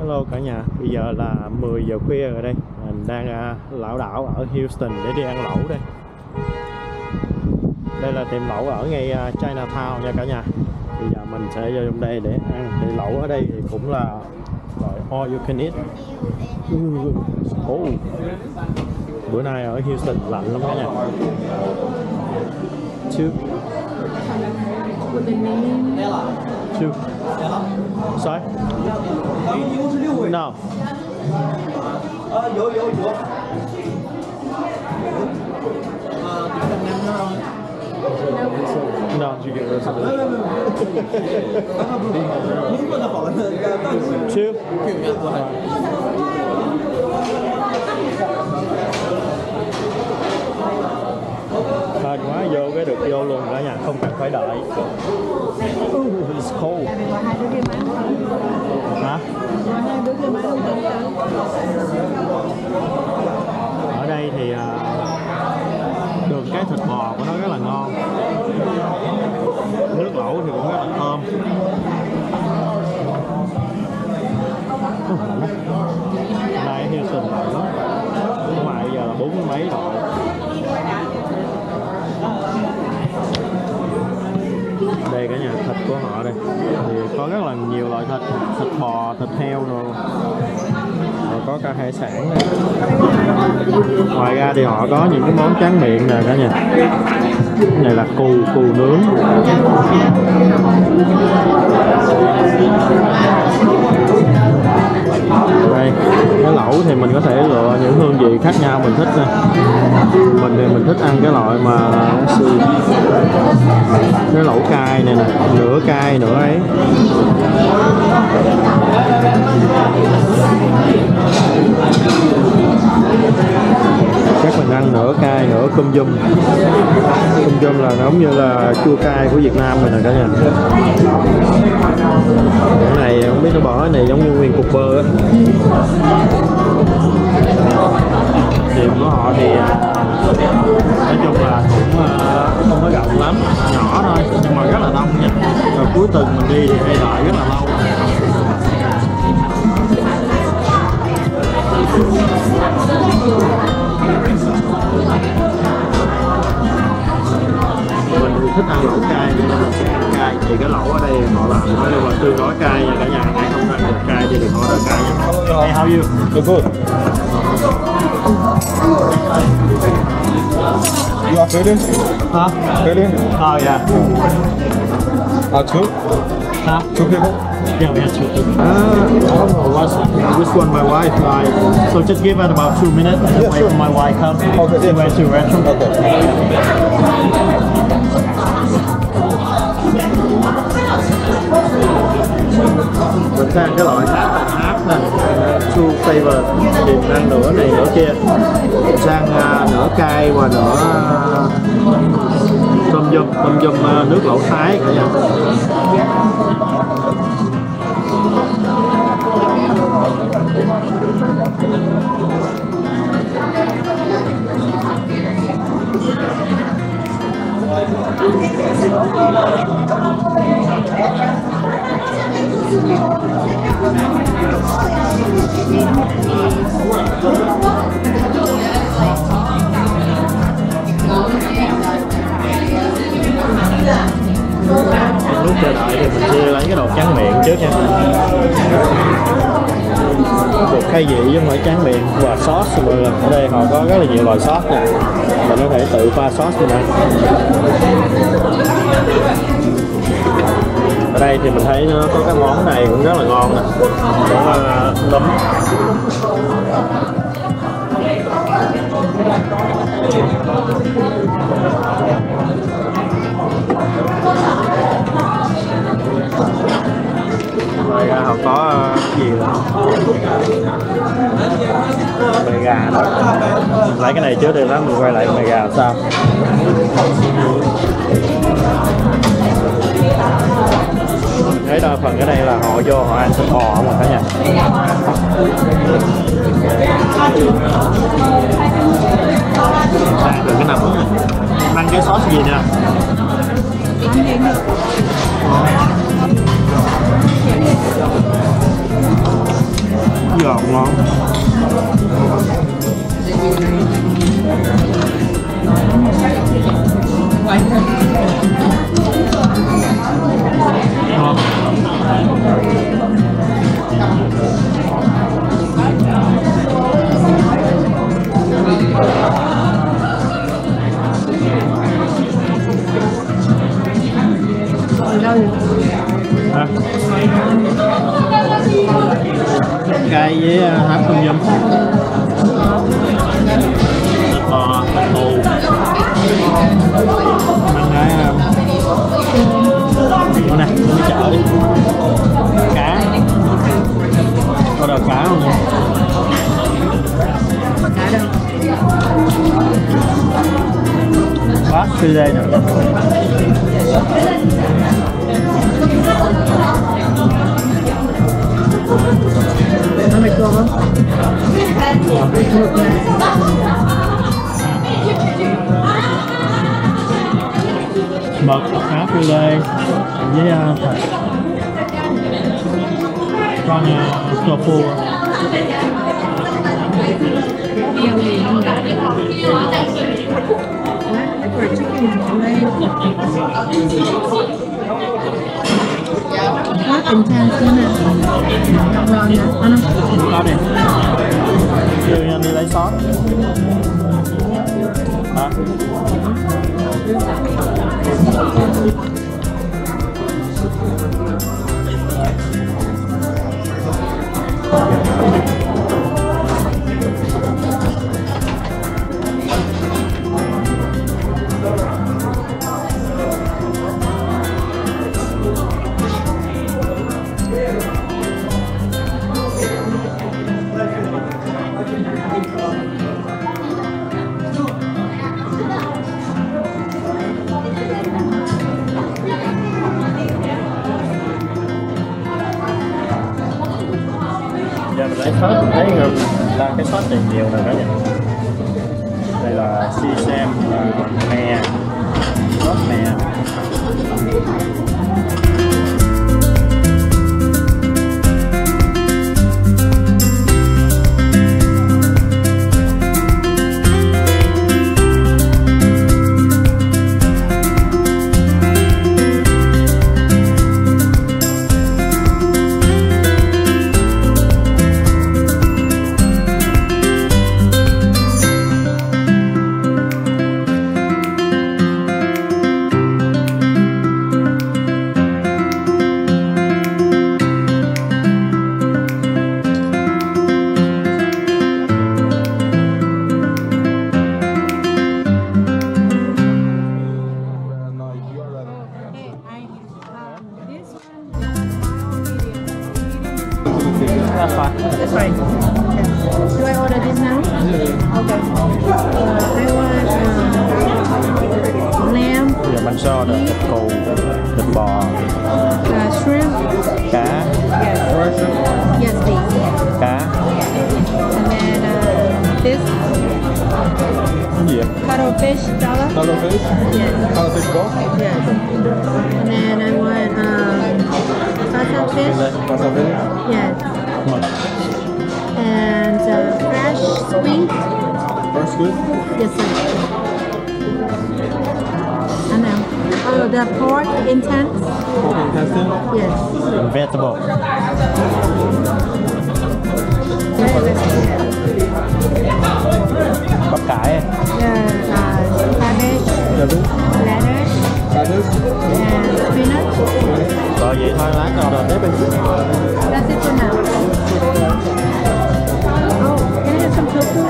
Hello cả nhà, bây giờ là 10 giờ khuya rồi đây. Mình đang lảo đảo ở Houston để đi ăn lẩu đây. Đây là tiệm lẩu ở ngay Chinatown nha cả nhà. Bây giờ mình sẽ vô trong đây để ăn. Thì lẩu ở đây thì cũng là gọi all you can eat. Bữa nay ở Houston lạnh lắm cả nhà. Two. Sorry? No. No, did you get those? Two. Hên quá, vô cái được vô luôn cả nhà, không cần phải đợi. It's cold. Hả? Ở đây thì được cái thịt bò của nó rất là ngon. Nước lẩu thì cũng rất là thơm. Nay Houston lạnh lắm. Ngoài giờ là 40 mấy độ. Đây cả nhà, thịt của họ đây thì có rất là nhiều loại thịt, thịt bò, thịt heo rồi có cả hải sản đây. Ngoài ra thì họ có những cái món tráng miệng nè cả nhà. Cái này là cù nướng. Đây, cái lẩu thì mình có thể lựa những hương vị khác nhau mình thích nè. Mình thì mình thích ăn cái loại mà cái lẩu cay này nè, nửa cay nửa ấy. Chắc mình ăn nửa cay nửa cơm dum. Cơm dum là giống như là chua cay của Việt Nam mình nè cả nhà. Cái này không biết nó bỏ cái này giống như nguyên cục bơ á. Tiệm của họ thì nói chung là cũng không có rộng lắm, nhỏ thôi nhưng mà rất là đông nha. Rồi cuối tuần mình đi thì hay đợi rất là lâu. Mình thì thích ăn lẩu cay nên là mình sẽ ăn cay. Thì cái lẩu ở đây họ làm phải là tương đối cay nha cả nhà. Ai không ăn được cay thì đừng order cay nha. Hey, how are you? Good. You are feeling? Huh? Feeling? Oh yeah. Two? Huh? Two people? Yeah, we have two people. I don't know which one my wife like. So just give it about 2 minutes and wait for my wife come. Okay. She went to the restroom. Okay. Mình sang cái loại áp nè, two flavor, thì ăn nửa này nửa kia. Mình sang nửa cay và nửa tôm dum nước lẩu Thái cả nhà. Lúc chờ đợi thì mình sẽ lấy cái đồ tráng miệng trước nha. Bột khai vị chứ không phải tráng miệng. Và sauce rồi, ở đây họ có rất là nhiều loại sauce nè. Mình có thể tự pha sauce cho mình. Ở đây thì mình thấy nó có cái món này cũng rất là ngon nè. Món nấm. Ngoài ra họ có cái gì nữa? Mày gà nữa. Lấy cái này trước đi lắm mình quay lại mày gà sao? Thấy đa phần cái này là họ vô họ ăn thịt bò không à cả nhà. Ăn được cái nấm này. Ăn cái sauce gì nè? Ngon. Hả? Cay với hấp tôm yum. Thịt bò, thịt thù. Ăn cái bữa nay đi chợ đi. Cá. Có đầu cá không nha? Cá đâu? Quá filet nè. Nó mệt cua không? Mực, cá filet với thịt. Con tofu. Quá intense nữa nè. Ngon nè, ăn không? Có đi. Đưa anh đi lấy sốt. Hả? Giờ mình lấy sốt, mình thấy là cái sốt này nhiều rồi đó nha. Đây là sesame và me, sốt me. That's fine. That's right. Yeah. Do I order this now? Okay. I want lamb, Bây giờ mình so được thịt cừu, thịt bò, shrimp. cá, Yes. Yes, please. cá. And then this Cái gì vậy? cuttlefish dollar. Cuttlefish? Yes. Cuttlefish ball? Yes. And then I want pasta fish. Cuttlefish? Yes. Đúng rồi. And fresh squid. First good? Yes, sir. And then the pork intense. Pork intestine? Yes. Vegetable. Bắp cải. Cabbage, Cabbage? lettuce, Lettuce? and spinach. Rồi vậy thôi, lát order tiếp đi. That's it for now. Oh, can I have some tofu?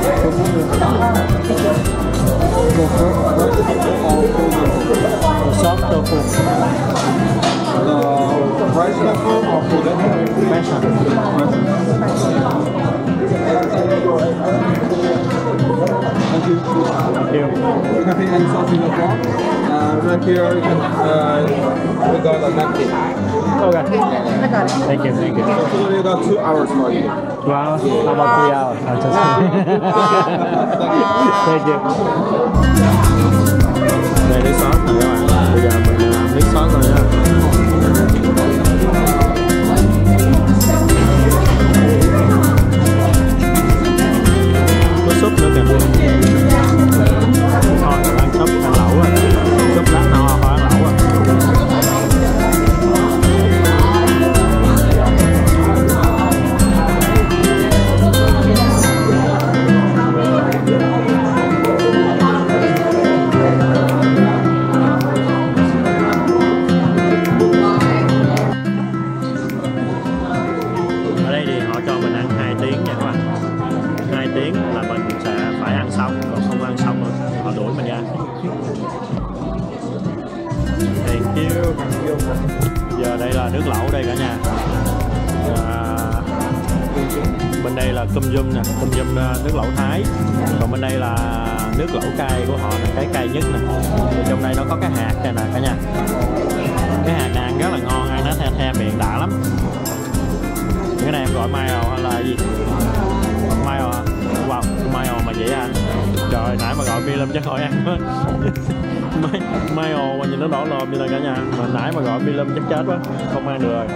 Sốt tofu. Rice tofu or full Fresh hả? Thank you. Thank you. Cafe and sausage as well. Right here, you can, we got a napkin. Okay. I got it. Thank you, thank you. So we got 2 hours for you. 2 hours? How about 3 hours? I'm just Thank you. Đây nước sốt nè các bạn. Bây giờ mình làm nước sốt rồi nha. Giờ đây là nước lẩu đây cả nhà. Bên đây là cơm dum nè, cơm dum nước lẩu Thái. Còn bên đây là nước lẩu cay của họ là cái cay nhất nè. Trong đây nó có cái hạt này nè cả nhà. Cái hạt này ăn rất là ngon, ăn nó the miệng đã lắm. Cái này em gọi mayo hay là gì? Mayo hả? Wow, mayo mà vậy anh. Trời, nãy mà gọi bia lâm chắc khỏi ăn quá. Mayo mà nhìn nó đỏ lòm như này cả nhà. Mà nãy mà gọi bia lâm chắc chết quá, không ăn được rồi.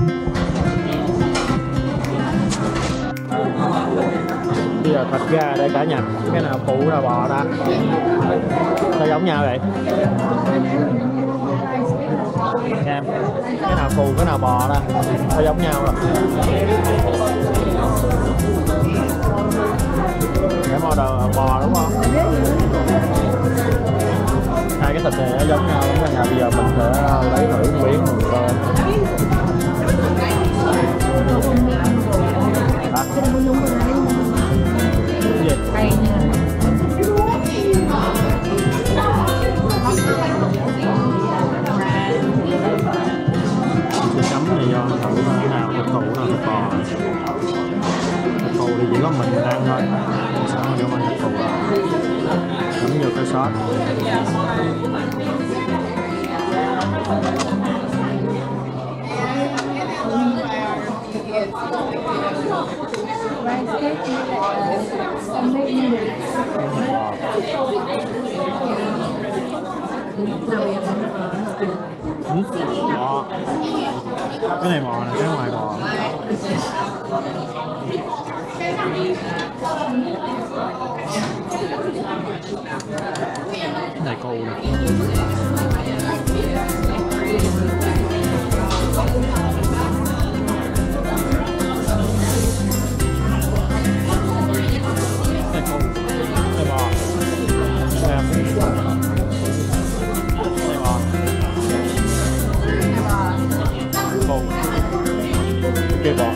Bây giờ thịt gà đây cả nhà. Cái nào phụ là bò ta? Sao giống nhau vậy? Em, cái nào phụ cái nào bò ta? Sao giống nhau rồi? Cái order bò đúng không? Hai cái thịt này nó giống nhau lắm cả nhà. Bây giờ mình sẽ lấy thử miếng mình coi. Hả? Cái gì? Chấm này do thử cái nào thịt thụ nào thịt bò. Thịt thụ thì chỉ có mình ăn thôi. Sao mà vô ăn thịt thụ rồi. Chấm vô cái sốt. Bò. Cái này bò này, cái ngoài bò. Cái này câu này. Cái bò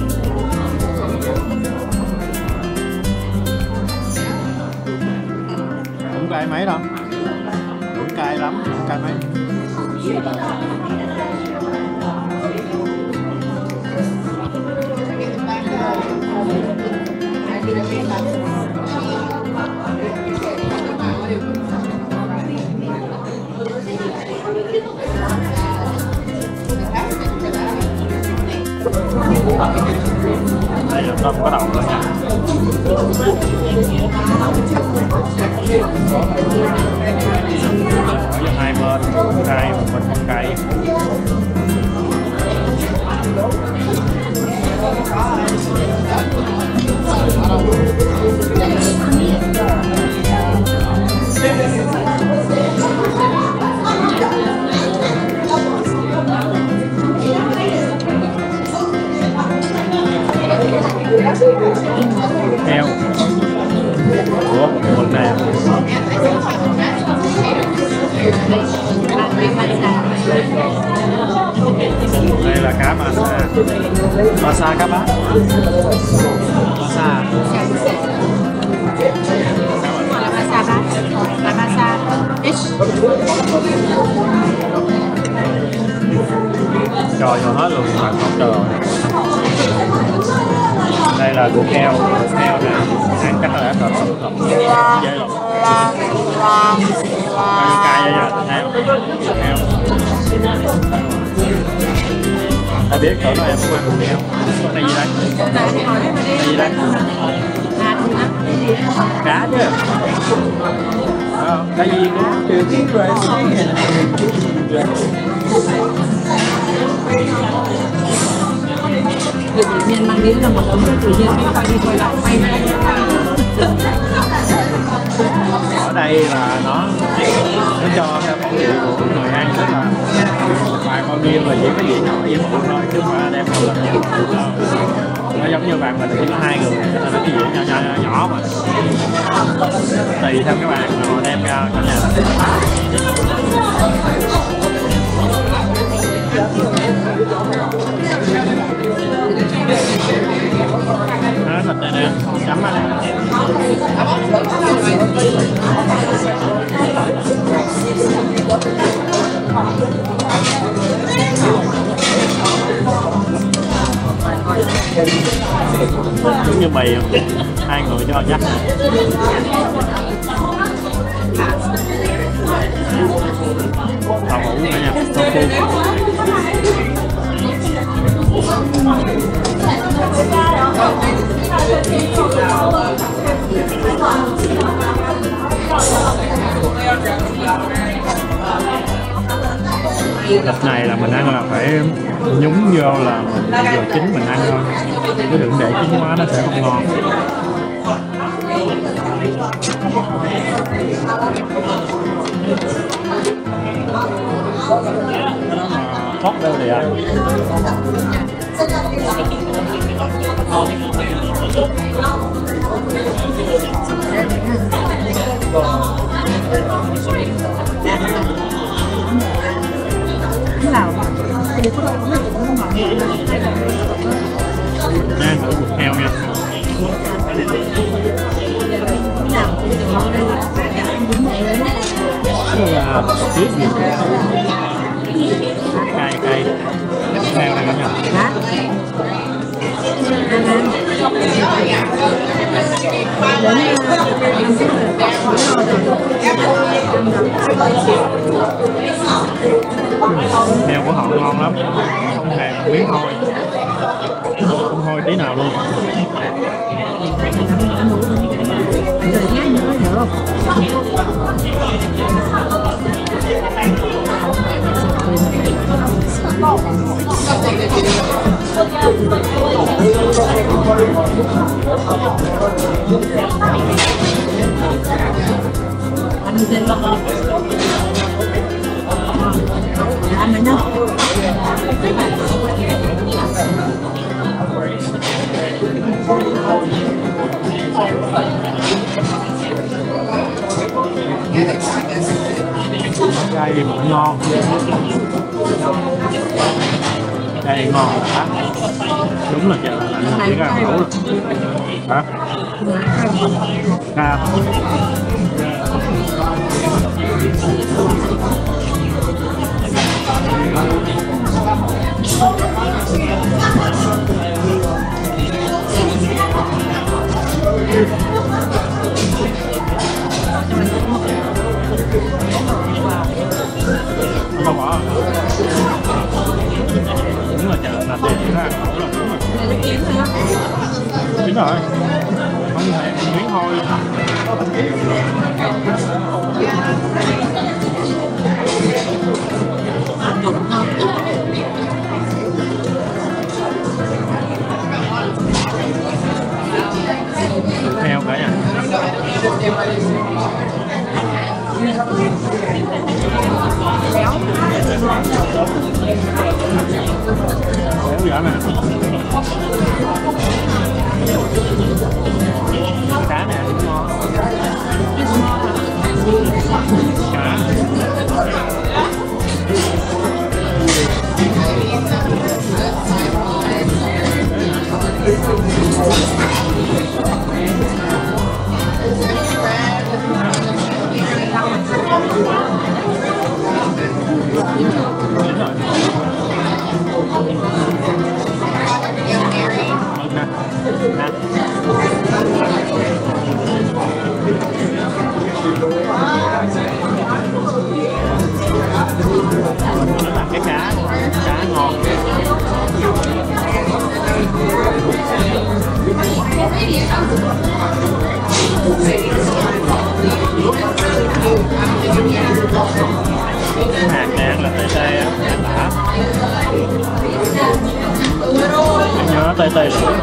cũng cay mấy đâu, cũng cay lắm, cũng cay mấy. Đây là tôm có đầu rồi nha. Ở hai bên, hai một bên con cây. Heo của mình nè. Đây là cá masa. Masa cá bát. Masa. La masa fish. Trời cho hết luôn, toàn không trời. Đây là ruột heo nè, ăn chắc là đã thật dễ lắm. Cay ra thịt heo. Ta biết cỡ đó em không ăn ruột heo. Cái này gì đây? Cái gì đây? Cá chứ. Cái gì nữa? Tự nhiên mang đến là một ống tự nhiên quay đi quay lại quay lại. Ở đây là nó cho theo khẩu vị của người ăn, tức là bạn bao nhiêu là chỉ có gì nhỏ gì một thôi chứ mà đem không làm nhiều. Nó giống như bạn mình chỉ có 2 người nên nó cái gì nhỏ mà tùy theo các bạn mà họ đem ra cả nhà. Đó, thịt này nè, chấm vào nè. Giống như mì không? Hai người cho chắc này. Tàu hũ nữa nha, thịt này là mình ăn là phải nhúng vô là mình vừa chín mình ăn thôi, chứ đừng để chín quá nó sẽ không ngon. Cái đó mà thoát đâu thì à. Nè, thử thịt heo nha. Đây là tiếp gì? Cay cay. Heo này cả nhà. Heo của họ ngon lắm, không hề một miếng hôi, không hôi tí nào luôn. Ăn nữa nhá. Cay thì cũng ngon, cay ngon đã, đúng là chợ lạnh chỉ ra khẩu rồi hả? Cam không bỏ, đúng là chợ là chỉ ra khẩu là đúng rồi, chín rồi, không thể miếng hôi. Heo cả nhà. Béo dã nè. Cá nè cũng ngon. Cá. Cái cá ngon. Hạt đen là tê tê á, đã. Em nhớ nó tê tê rồi.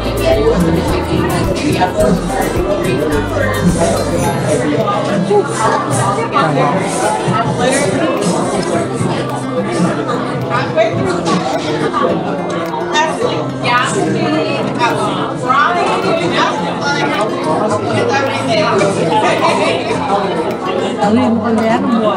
Riêng con bé nó mua.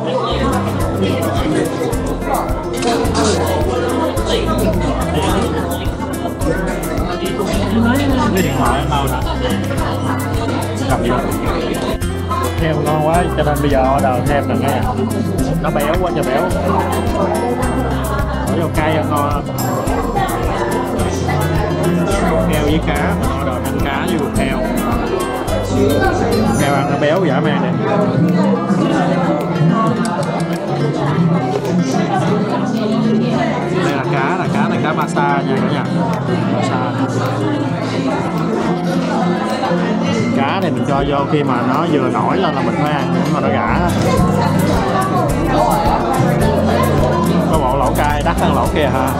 Cái điện thoại đâu nè, cầm gì đó. Heo ngon quá cho nên bây giờ order thêm nè nghe. Nó béo quá cho béo. Bỏ vô cay ngon. với cá, mình order canh cá với ruột heo. Heo ăn nó béo dã man này. Đây là cá này cá Masa nha cả nhà. Masa. Cá này mình cho vô khi mà nó vừa nổi lên là mình phải ăn, mà nó rã. Có bộ lẩu cay đắt hơn lẩu kia hả?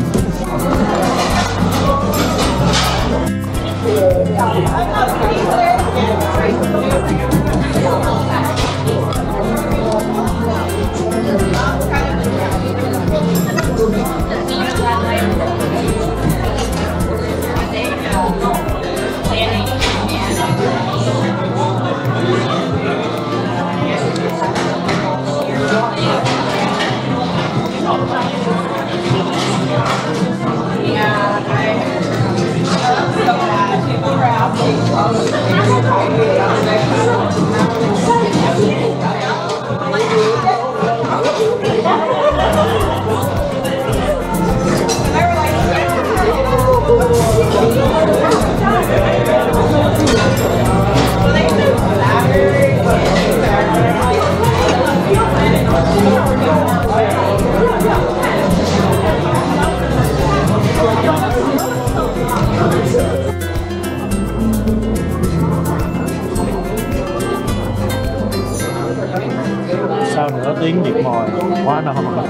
Sau nửa tiếng diệt mồi quá no mà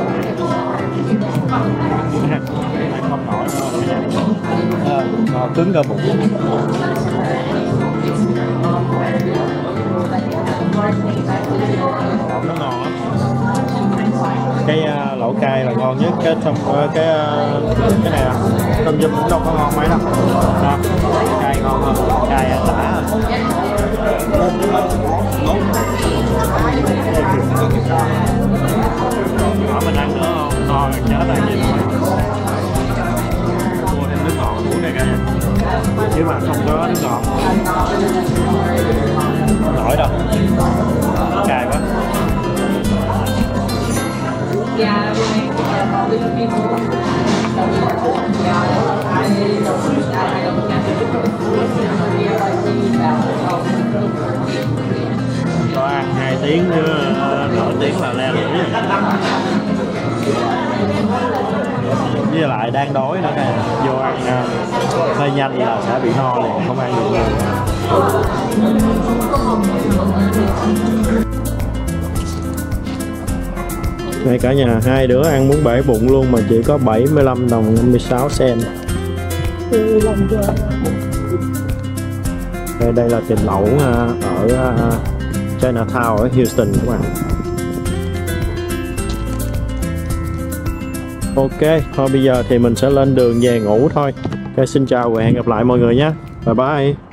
không nổi nữa, cứng cơ bụng. Nó ngon lắm. Cái lẩu cay là ngon nhất, cái trong cái này là tôm dùm cũng đâu có ngon mấy đâu. Cay ngon hơn, cay đã. Ở mình ăn nữa không? Ngon rồi, nhớ tay gì rồi. Mua thêm nước ngọt uống đây cả nhà. Chứ mà không có nước ngọt không nổi đâu. Cay quá. Có ăn 2 tiếng chứ nửa tiếng là leo lưỡi rồi. Với lại đang đói nữa kìa, vô ăn hơi nhanh là sẽ bị no liền, không ăn được nhiều. Đây cả nhà, hai đứa ăn muốn bể bụng luôn mà chỉ có 75 đồng 56 cent. Đây là tiệm lẩu ở Chinatown ở Houston các bạn. Ok, thôi bây giờ thì mình sẽ lên đường về ngủ thôi. Ok, xin chào và hẹn gặp lại mọi người nhé. Bye bye.